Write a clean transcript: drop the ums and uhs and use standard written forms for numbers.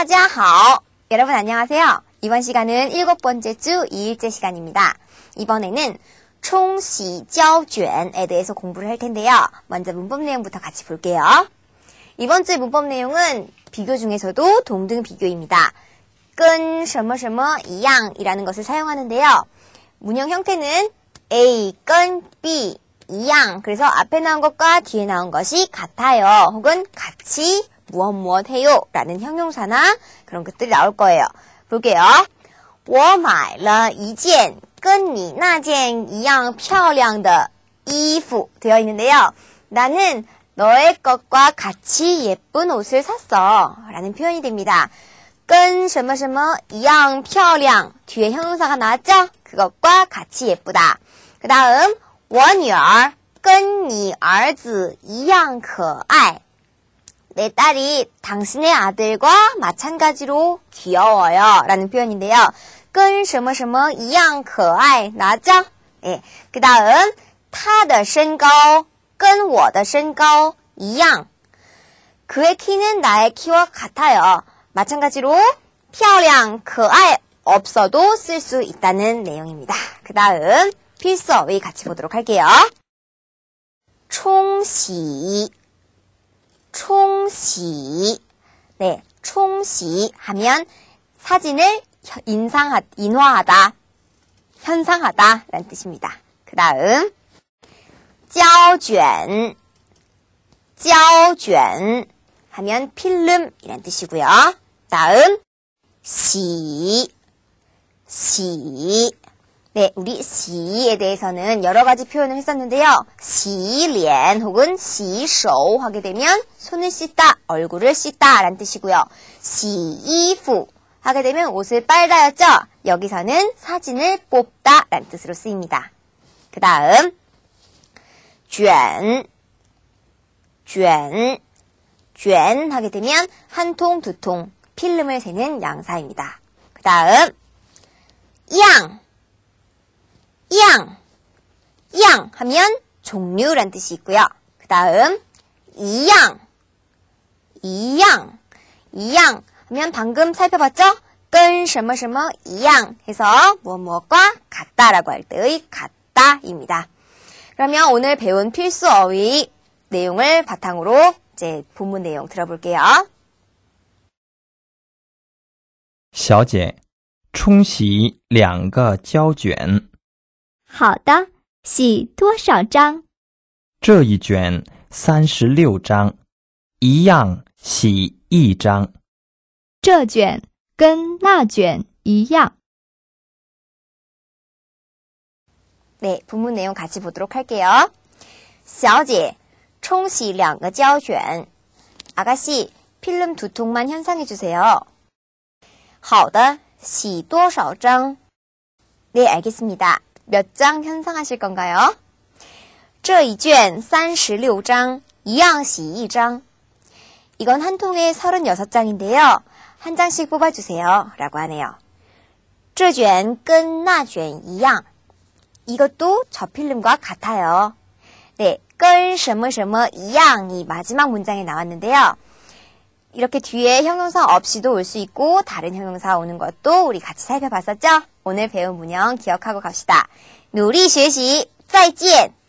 大家好. 여러분 안녕하세요. 이번 시간은 7번째 주 2일째 시간입니다. 이번에는 총시交卷에 대해서 공부를 할 텐데요. 먼저 문법 내용부터 같이 볼게요. 이번 주의 문법 내용은 비교 중에서도 동등 비교입니다. 跟什么什么一样이라는 것을 사용하는데요. 문형 형태는 A, 跟 B, 一样. 그래서 앞에 나온 것과 뒤에 나온 것이 같아요. 혹은 같이 무엇 해요 라는 형용사나 그런 것들이 나올 거예요. 볼게요. 我买了一件跟你那件一样漂亮的衣服 되어 있는데요. 나는 너의 것과 같이 예쁜 옷을 샀어 라는 표현이 됩니다. 跟什么什么一样漂亮 뒤에 형용사가 나왔죠? 그것과 같이 예쁘다. 그 다음 我女儿跟你儿子一样可爱. 내 딸이 당신의 아들과 마찬가지로 귀여워요 라는 표현인데요. 跟什么什么一样可爱 나왔죠? 네. 그 다음 他的身高跟我的身高一样. 그의 키는 나의 키와 같아요. 마찬가지로 漂亮, 可爱 없어도 쓸 수 있다는 내용입니다. 그 다음 필수 어휘 같이 보도록 할게요. 총시, 총시. 네, 총시 하면 사진을 인화하다, 현상하다 라는 뜻입니다. 그 다음 胶卷, 胶卷 하면 필름이란 뜻이고요. 다음 洗, 洗. 네, 우리 洗에 대해서는 여러 가지 표현을 했었는데요. 洗脸 혹은 洗手 하게 되면 손을 씻다, 얼굴을 씻다 라는 뜻이고요. 洗衣服 하게 되면 옷을 빨다였죠? 여기서는 사진을 뽑다 라는 뜻으로 쓰입니다. 그 다음 卷, 卷, 卷 하게 되면 한 통, 두 통, 필름을 세는 양사입니다. 그 다음 样, 样, 样 하면 종류란 뜻이 있고요. 그 다음 一样, 一样, 一样 하면 방금 살펴봤죠? 跟什么什么一样 해서 무엇과 같다라고 할 때의 같다입니다. 그러면 오늘 배운 필수 어휘 내용을 바탕으로 이제 본문 내용 들어볼게요. 小姐，冲洗2个胶卷。 好的，洗多少张？ 这一卷36张，一样洗1张。 这卷跟那卷一样。 네, 본문 내용 같이 보도록 할게요. 小姐, 총시 2个胶卷. 아가씨, 필름 2통만 현상해 주세요. 好的, 洗多少张? 네, 알겠습니다. 몇 장 현상하실 건가요? 这一卷36张, 一样洗1张. 이건 한 통에 36장인데요. 한 장씩 뽑아주세요. 라고 하네요. 这卷跟那卷一样. 이것도 저 필름과 같아요. 네, 跟什么什么一样이 마지막 문장에 나왔는데요. 이렇게 뒤에 형용사 없이도 올 수 있고 다른 형용사 오는 것도 우리 같이 살펴봤었죠? 오늘 배운 문형 기억하고 갑시다. 努力学习,再见!